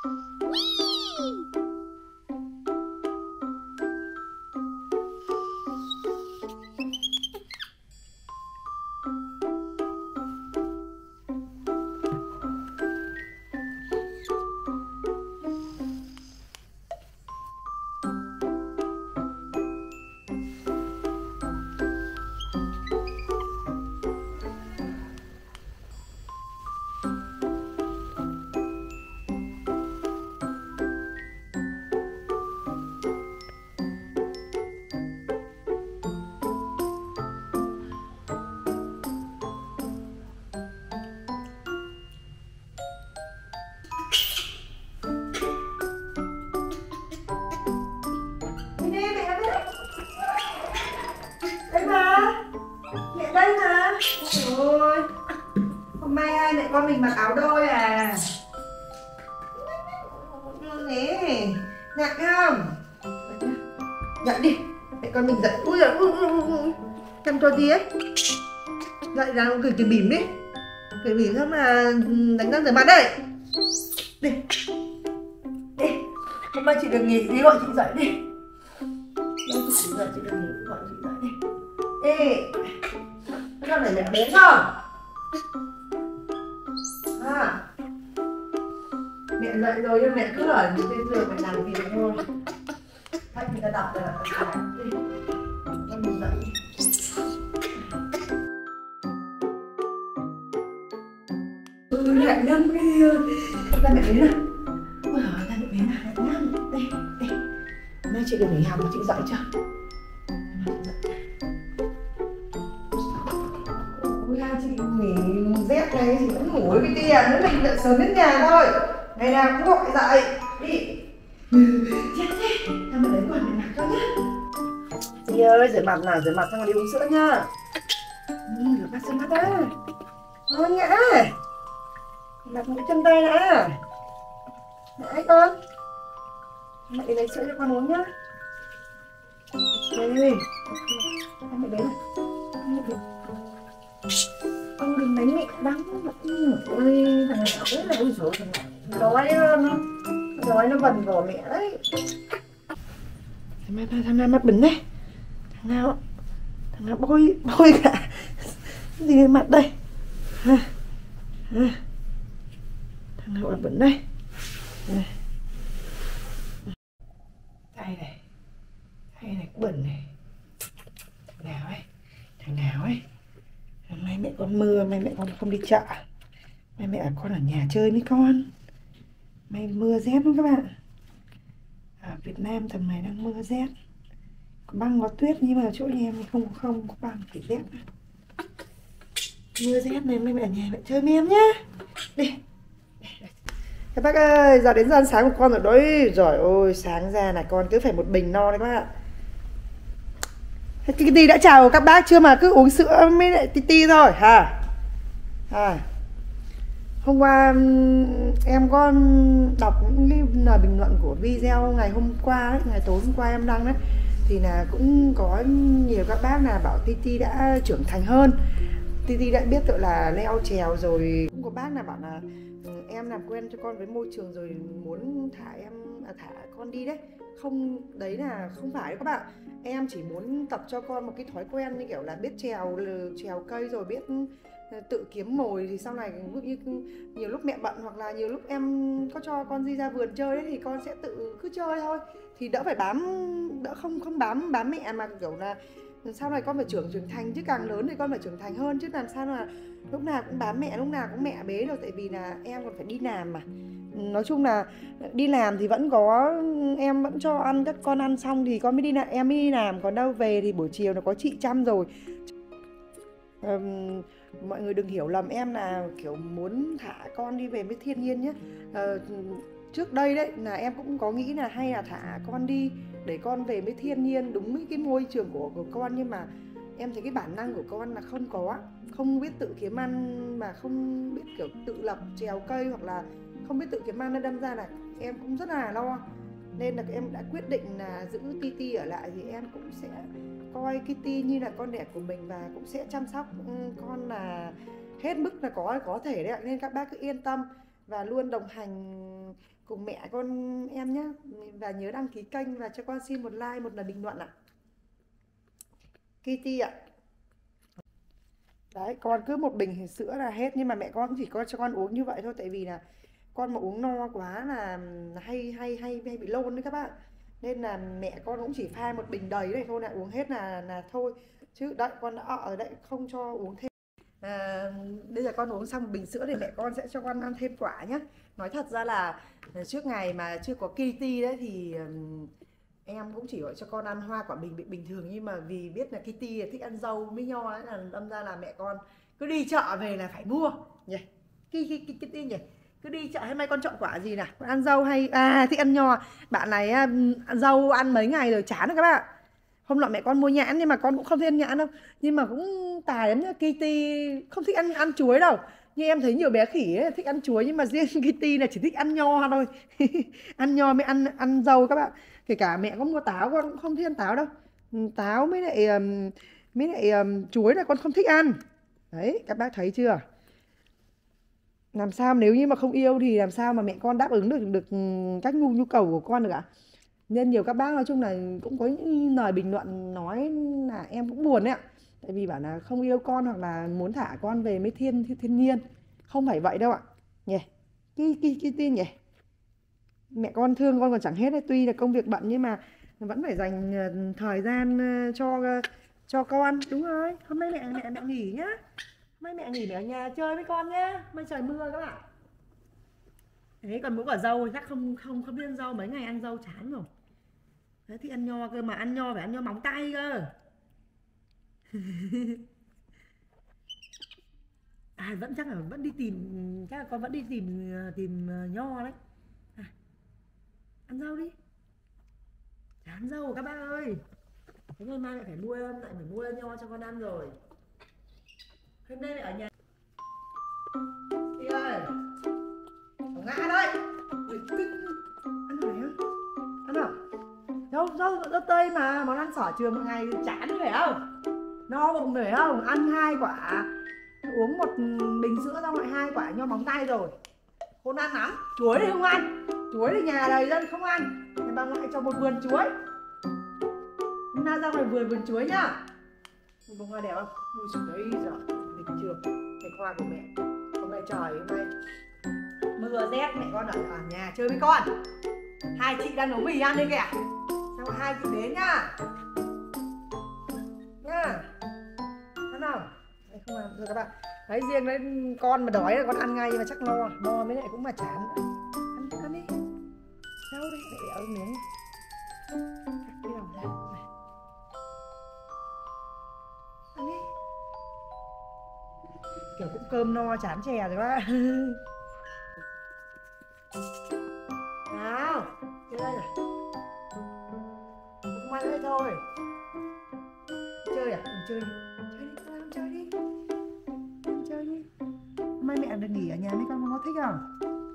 Ôi, hôm nay hai mẹ con mình mặc áo đôi à? Nè, nhặt không? Dậy đi, mẹ con mình dậy. Ui giời, chăm cho tí ấy. Dậy ra cười cái bỉm đi. Cười bỉm xong là đánh răng rửa mặt đây. Đi, đi. Hôm nay chị được nghỉ thì gọi chị dậy đi. Chị dậy, chị được nghỉ gọi chị dậy đi. Ê, cái con này mẹ bén không? À, mẹ dậy rồi nhưng mẹ cứ ở trên giường mẹ làm việc thôi. Khách người ta đọc rồi là phải làm đi. Con mình dậy. Mẹ nâng kia. Ra mẹ đến nào. Ôi giời, ra mẹ đến nào. Mẹ nâng. Đây, đây. Mai chị được nghỉ học mà chị dậy chưa? Chị nghỉ rét này chị vẫn ngủ với cái tia nữa, mình đợi sớm đến nhà thôi. Ngày nào cũng gọi dậy đi. Chết thế, sao mà lấy quần mẹ mặc cho nhá. Chị ơi, rửa mặt nào, rửa mặt xong rồi đi uống sữa nhá. Rửa mặt đã. Ngon nhã. Mặt mũi chân tay đã. Đấy con. Mẹ đi lấy sữa cho con uống nhá. Đây, mẹ đến này. Ông đừng đánh mẹ đắng. Ôi thằng này ảo là ôi dồi thằng này đói nó vần vò mẹ đấy. Thằng nào mặt bẩn này. Thằng nào bôi cả gì lên mặt đây. Thằng nào mặt bẩn đây. Tay này cũng bẩn này. Thằng nào ấy. Mai mẹ con mưa, mai mẹ con không đi chợ. Mai mẹ con ở nhà chơi với con. Mai mưa rét lắm các bạn. Ở Việt Nam tầm này đang mưa rét. Có băng có tuyết nhưng mà chỗ nhà em không có băng, chỉ rét. Mưa rét này mai mẹ ở nhà mẹ chơi với em nhá. Đi. Các bác ơi, giờ đến giờ ăn sáng của con rồi đấy. Rồi ôi, sáng ra là con cứ phải một bình no đấy các bạn. Titi đã chào các bác chưa mà cứ uống sữa mới lại Titi thôi hả? Hôm qua em có đọc những cái lời bình luận của video ngày hôm qua ấy, ngày tối hôm qua em đăng đấy, thì là cũng có nhiều các bác là bảo Titi đã trưởng thành hơn, Titi đã biết tự là leo trèo rồi. Cũng có bác là bảo là em làm quen cho con với môi trường rồi muốn thả con đi đấy. Không, đấy là không phải đấy các bạn. Em chỉ muốn tập cho con một cái thói quen như kiểu là biết trèo cây rồi biết tự kiếm mồi, thì sau này ví dụ như nhiều lúc mẹ bận hoặc là nhiều lúc em có cho con đi ra vườn chơi đấy thì con sẽ tự cứ chơi thôi, thì đỡ phải không bám mẹ, mà kiểu là sau này con phải trưởng thành, chứ càng lớn thì con phải trưởng thành hơn, chứ làm sao là lúc nào cũng bám mẹ, lúc nào cũng mẹ bế được, tại vì là em còn phải đi làm mà. Nói chung là đi làm thì vẫn có, em vẫn cho ăn các con ăn xong thì con mới đi làm, em mới đi làm, còn đâu về thì buổi chiều nó có chị chăm rồi. Mọi người đừng hiểu lầm em là kiểu muốn thả con đi về với thiên nhiên nhé. Trước đây đấy là em cũng có nghĩ là hay là thả con đi để con về với thiên nhiên, đúng với cái môi trường của con, nhưng mà em thấy cái bản năng của con là không biết tự kiếm ăn, mà không biết kiểu tự lập trèo cây hoặc là không biết tự kiếm ăn, nên đâm ra là em cũng rất là lo. Nên là em đã quyết định là giữ Titi ở lại, thì em cũng sẽ coi Kitty như là con đẻ của mình và cũng sẽ chăm sóc con là hết mức là có thể đấy ạ. Nên các bác cứ yên tâm và luôn đồng hành cùng mẹ con em nhé. Và nhớ đăng ký kênh và cho con xin một like, một lời bình luận ạ. Kitty ạ. Đấy, con cứ một bình sữa là hết. Nhưng mà mẹ con cũng chỉ có cho con uống như vậy thôi. Tại vì là con mà uống no quá là hay bị lôn đấy các bạn. Nên là mẹ con cũng chỉ pha một bình đầy này thôi, là uống hết là thôi. Chứ đợi con đã ở đấy không cho uống thêm. Bây giờ con uống xong một bình sữa thì mẹ con sẽ cho con ăn thêm quả nhé. Nói thật ra là trước ngày mà chưa có Kitty đấy thì em cũng chỉ gọi cho con ăn hoa quả bình thường. Nhưng mà vì biết là Kitty thích ăn dâu với nho ấy, là đâm ra là mẹ con cứ đi chợ về là phải mua nhỉ. Kitty nhỉ, cứ đi chợ hay mai con chọn quả gì nào? Con ăn dâu hay thích ăn nho. Bạn này ăn dâu ăn mấy ngày rồi chán rồi các bạn. Hôm nọ mẹ con mua nhãn nhưng mà con cũng không thích ăn nhãn đâu. Nhưng mà cũng tài lắm nhá. Kitty không thích ăn chuối đâu. Nhưng em thấy nhiều bé khỉ ấy, thích ăn chuối. Nhưng mà riêng Kitty là chỉ thích ăn nho thôi. Ăn nho mới ăn dâu các bạn. Kể cả mẹ có mua táo con cũng không thích ăn táo đâu. Táo mới lại chuối là con không thích ăn. Đấy, các bác thấy chưa? Làm sao nếu như mà không yêu thì làm sao mà mẹ con đáp ứng được các nhu cầu của con được ạ? Nên nhiều các bác nói chung là cũng có những lời bình luận nói là em cũng buồn đấy ạ. Tại vì bảo là không yêu con hoặc là muốn thả con về với thiên nhiên. Không phải vậy đâu ạ. Nhỉ? Cái tin nhỉ? Mẹ con thương con còn chẳng hết đấy. Tuy là công việc bận nhưng mà vẫn phải dành thời gian cho con. Đúng rồi. Hôm nay mẹ nghỉ nhá. Hôm nay mẹ nghỉ, mẹ ở nhà chơi với con nhá. Mai trời mưa các bạn. Thế còn mỗi quả dâu chắc không biết ăn dâu, mấy ngày ăn dâu chán rồi. Đấy, thích ăn nho cơ, mà ăn nho phải ăn nho móng tay cơ. Vẫn chắc là vẫn đi tìm, chắc là con vẫn đi tìm nho đấy. Ăn dâu đi. Chán dâu các bác ơi. Thế ngày mai lại phải mua nho cho con ăn rồi. Hôm nay lại ở nhà. Đi ơi. Ngã đấy. Ăn rồi á. Ăn không? Rau tây mà món ăn sở trường một ngày chán phải không? No bụng phải không? Ăn 2 quả, uống một bình sữa xong lại 2 quả nho móng tay rồi. Không ăn lắm. Chuối thì không ăn. Chuối thì nhà đầy dân không ăn. Nhà bà ngoại cho một vườn chuối. Hôm nay ra ngoài vườn chuối nhá. Bông hoa đẹp không? Ui trời đấy giờ đỉnh chưa? Cái hoa của mẹ. Hôm nay trời hôm nay mưa rét, mẹ con ở nhà chơi với con. Hai chị đang nấu mì ăn đây kìa. Xong rồi hai chị đến nhá. Nhá. Ăn không? Đấy, không ăn rồi các bạn. Đấy, riêng đấy con mà đói là con ăn ngay, mà chắc no mới lại cũng mà chán. Ăn đi. Đâu đây, mẹ đéo miếng. Cắt cái lòng ra. Ăn đi. Kiểu cũng cơm no chán chè rồi quá. Nào, chơi này. Không ăn hết thôi. Chơi à? Chơi đi. Chơi đi. Chơi đi. Hôm nay mẹ được nghỉ ở nhà mấy con có thích không?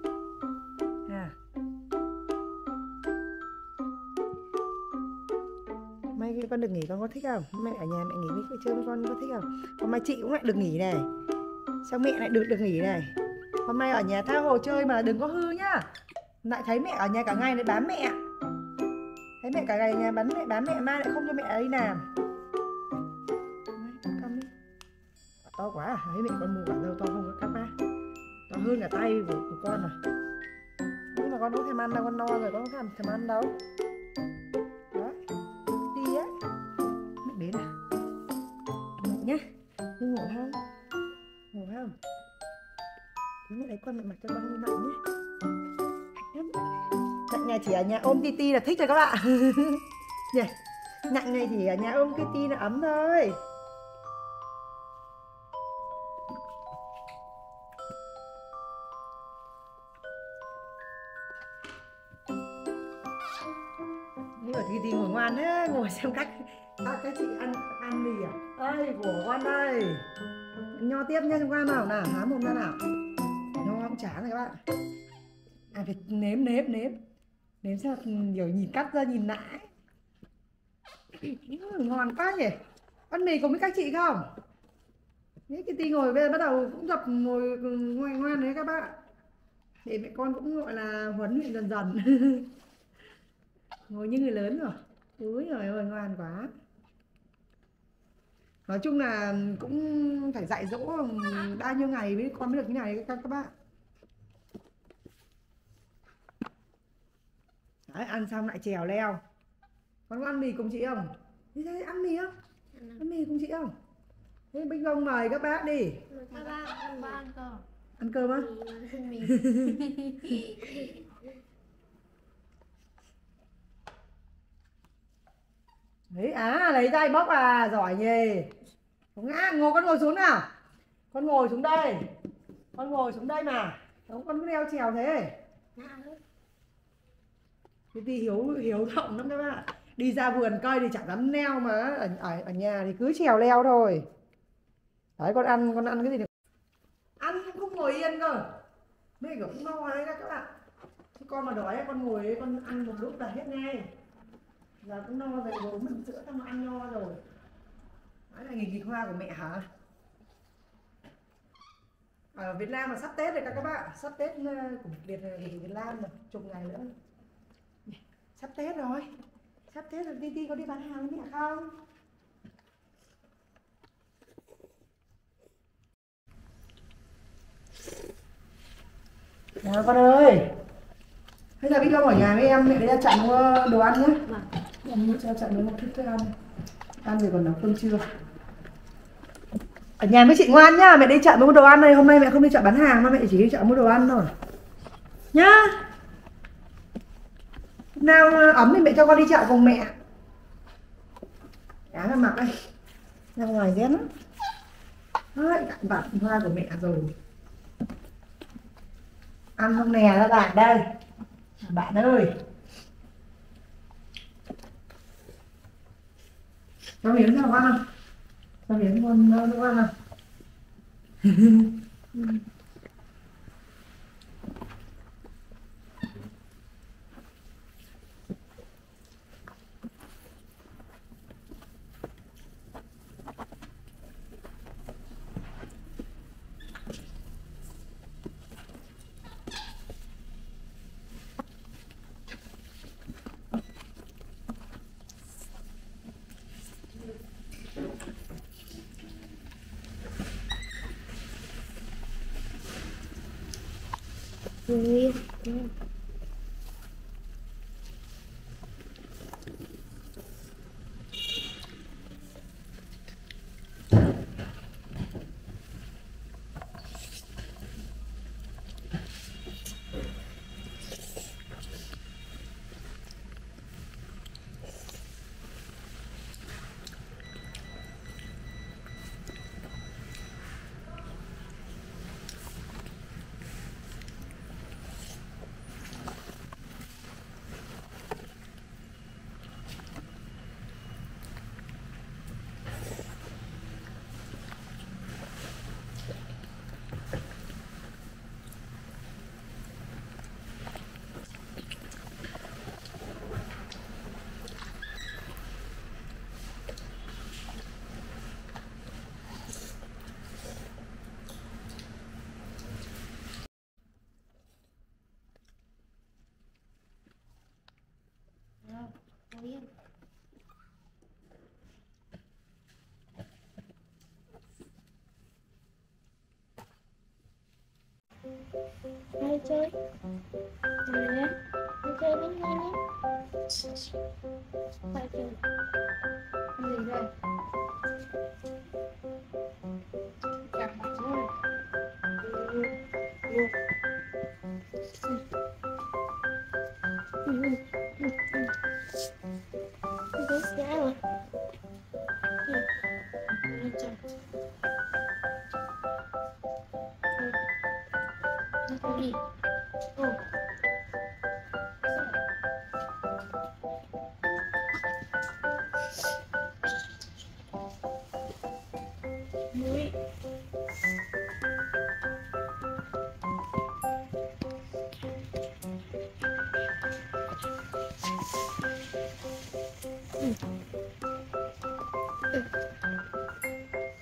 Mai con được nghỉ con có thích không? Hôm nay ở nhà mẹ nghỉ với chơi với con có thích không? Hôm nay chị cũng lại được nghỉ này. Sao mẹ lại được nghỉ này? Hôm nay ở nhà tha hồ chơi mà đừng có hư nhá. Lại thấy mẹ ở nhà cả ngày lại bám mẹ. Thấy mẹ cả ngày ở nhà bám mẹ mai lại không cho mẹ ấy làm. Con đi. To quá à? Thấy mẹ con mua quả dâu to không có cắt ra. To hơn cả tay của con rồi. Nhưng mà con không thèm ăn đâu, con no rồi con không thèm ăn đâu. Đó. Đi á. Mẹ đến à? Ngủ nhá. Đi ngủ không? Ngủ không? Mẹ lấy con mẹ mặc cho con như vậy nhé. Nặng này chỉ ở nhà ôm Kitty là thích rồi các bạn. Nặng này chỉ ở nhà ôm Kitty là ấm thôi. Nhưng mà Kitty ngồi ngoan thế, ngồi xem các chị ăn gì à? Ơi của con đây. Nho tiếp nha con nào, há mồm ra nào. Nho cũng chán rồi các bạn. Phải nếm sao kiểu nhìn cắt ra nhìn lại. Ngon quá nhỉ. Ăn mì cùng với các chị không? Kitty ngồi bây giờ bắt đầu cũng ngồi ngoan đấy các bạn. Thì mẹ con cũng gọi là huấn luyện dần dần. Ngồi như người lớn rồi. Úi giời ơi ngoan quá. Nói chung là cũng phải dạy dỗ bao nhiêu ngày với con mới được như này các bạn. Đấy, ăn xong lại trèo leo. Con có ăn mì cùng chị không? Đi đây, ăn mì không? Ăn mì cùng chị không? Thế Bích Vông mời các bác đi. Các bác ăn cơ. Ăn cơm á? Mì. Đấy, lấy tay bóc à, giỏi nhỉ. Không ngã, con ngồi xuống nào. Con ngồi xuống đây. Con ngồi xuống đây mà. Không, con cứ leo trèo thế. Tí hiếu động lắm các bạn. Đi ra vườn cây thì chẳng dám leo mà ở nhà thì cứ trèo leo thôi. Đấy, con ăn cái gì này? Ăn cũng không ngồi yên cơ. Mẹ kiểu cũng no đấy các bạn. Chứ con mà đói con ngồi ấy, con ăn một lúc là hết ngay. Giờ cũng no rồi, bố mình sữa xong ăn no rồi. Đấy là nghịch hoa của mẹ hả? Ở Việt Nam là sắp Tết rồi các bạn. Sắp Tết của Việt Nam rồi, chục ngày nữa. Sắp Tết rồi. Sắp Tết rồi, Titi có đi bán hàng với mẹ không? Nào con ơi. Bây giờ Bích Vông ở nhà với em, mẹ đi ra chợ mua đồ ăn nhé. Em mua cho chợ mua một thức ăn. Ăn rồi còn nấu cơm trưa. Ở nhà với chị ngoan nhá, mẹ đi chợ mua đồ ăn đây. Hôm nay mẹ không đi chợ bán hàng mà mẹ chỉ đi chợ mua đồ ăn thôi. Nhá. Nào ấm thì mẹ cho con đi chợ cùng mẹ. Đá vào mặt đây. Ra ngoài rét lắm. Đấy, cạn vặt hoa của mẹ rồi. Ăn không nè các bạn đây. Bạn ơi. Cho miếng nào ăn không? Cho miếng con nữa ăn không? Ai chơi? Nè, đi chơi với nhau nhé. Phải chơi. Ăn gì đây? Cảm ơn. Biết giá rồi. Đi. Muối.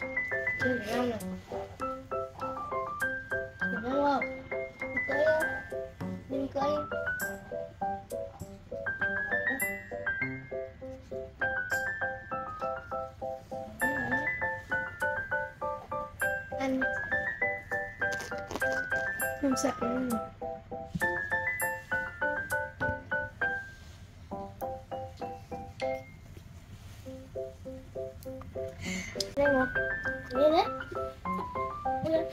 Chơi để ăn này. Được không? Chơi không? Không sợ đâu. Đây ngồi. Đi đấy. Đi đấy.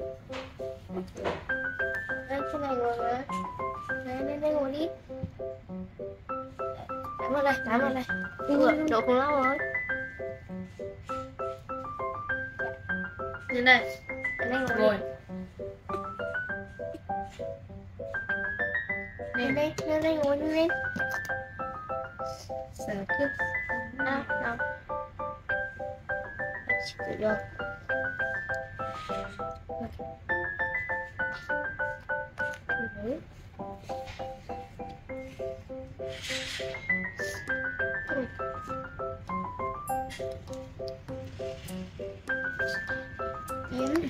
Đây, cái này ngồi mà. Đây ngồi đi. Đám vào đây, đám vào đây. Độ cùng lắm rồi. Lên đây. Đây ngồi. Ngồi. Lên đây ngồi lên. Sở thích. Nào. Chịu được. Đấy. Yến.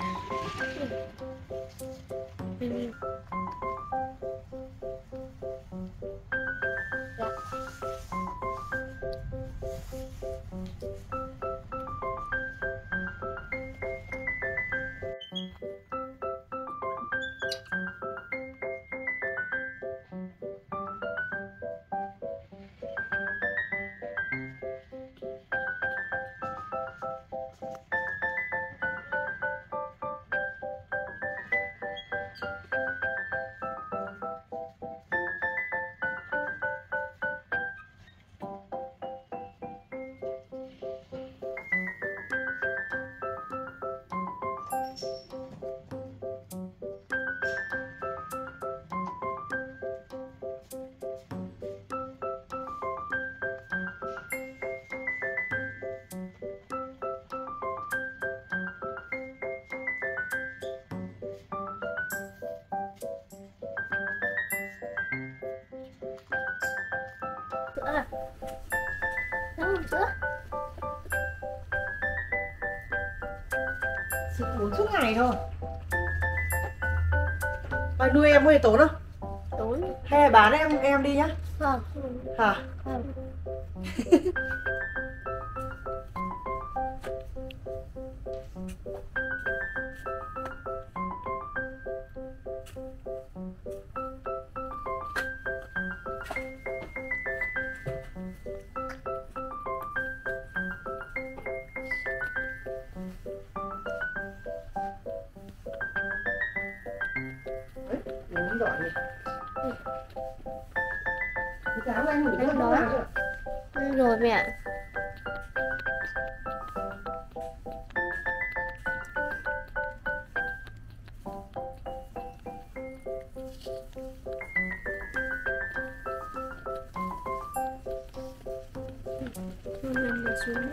Sữa à? Đâu sữa? Chị uống suốt ngày thôi. Bà nuôi em có gì tốn không? Tốn. Hay là bán em đi nhá. Không. Hả? Không. Đấy, uống giỏi nhỉ. Cái sáng anh ngủ Anh con đói. nào chưa? Ăn rồi mẹ. Không ăn được xuống.